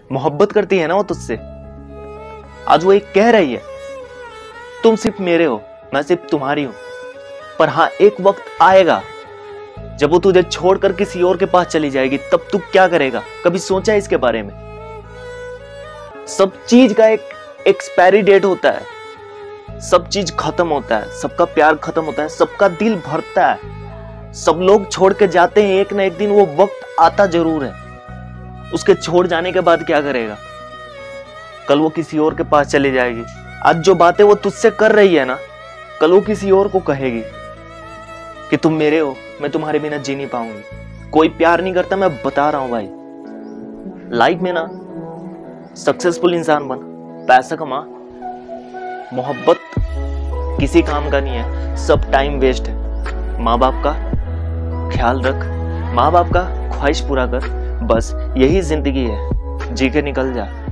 मोहब्बत करती है ना वो तुझसे। आज वो एक कह रही है तुम सिर्फ मेरे हो, मैं सिर्फ तुम्हारी हूं। पर हाँ, एक वक्त आएगा जब वो तुझे छोड़कर किसी और के पास चली जाएगी, तब तू क्या करेगा? कभी सोचा है इसके बारे में? सब चीज का एक एक्सपायरी डेट होता है, सब चीज खत्म होता है, सबका प्यार खत्म होता है, सबका दिल भरता है, सब लोग छोड़ के जाते हैं। एक ना एक दिन वो वक्त आता जरूर है। उसके छोड़ जाने के बाद क्या करेगा? कल वो किसी और के पास चली जाएगी। आज जो बातें वो तुझसे कर रही है ना, कल वो किसी और को कहेगी कि तुम मेरे हो, मैं तुम्हारे बिना जी नहीं पाऊंगी। कोई प्यार नहीं करता, मैं बता रहा हूं भाई। लाइफ में ना सक्सेसफुल इंसान बन, पैसा कमा, मोहब्बत किसी काम का नहीं है, सब टाइम वेस्ट है। माँ बाप का ख्याल रख, माँ बाप का ख्वाहिश पूरा कर, बस यही जिंदगी है, जी के निकल जा।